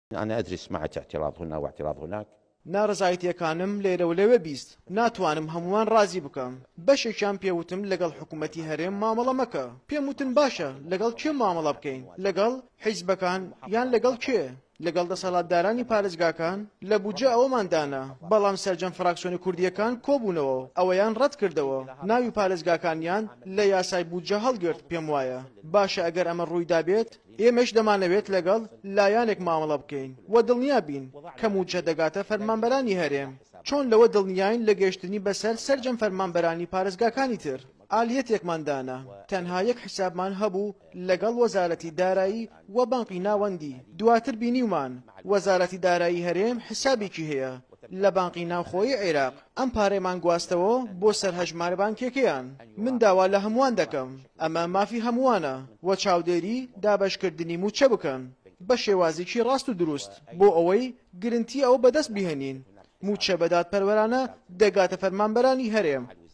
أنا أدرس معة اعتراض هنا واعتراض هناك. ناڕزایەتیەکانم لێرە و لەوێ بیست ناتوانم هەمووان ڕازی بکەم بەشێکیان پێوتم لەگەڵ حکوومەتی هەرێم مامەڵە مەکە پێم وتن باشە لەگەڵ کێ مامەڵە بکەین لەگەڵ حیزبەکان یان لەگەڵ کێ لەگەڵ دەسەڵاتدارانی پارێزگاکان لە بودجە ئەوەماندانە بەڵام سەرجەم فراکسیۆنی کوردیەکان کۆبوونەوە ئەوەیان ڕەت کردەوە ناوی پارێزگاکانیان لە یاسای بودجە هەڵگرت پێم وایە باشە ئەگەر ئەمە ڕوویدا بێت ئێمەش دەمانەوێت لەگەڵ لایەنێک مامەڵە بکەین و دڵنیا بین کە موچە دەگاتە فەرمانبەرانی هەرێم چۆن لەوە دڵنیاین لە گەیشتنی بەسەر سەرجەم فەرمانبەرانی پارێزگاکانی تر ئالیەتێکماندانە تەنها یەک حیسابمان هەبوو لەگەڵ وەزارەتی دارایی و بانقی ناوەندی دواتر بینیومان وەزارەتی دارایی هەرێم حسابێکی هەیە لە بانقی ناوخۆی عێراق ئەم پارەیمان گواستەوە بۆ سەرهەژمار بانکێکیان من داوا لە هەمووان دەکەم ئەمە مافی هەمووانە و چاودێری دابەشکردنی موچە بکەن بە شێوازێکی ڕاست و دروست بۆ ئەوەی گرنگی ئەوە بەدەست بهێنین موچە بەدادپەروەرانە دەگاتە فەرمانبەرانی هەرێم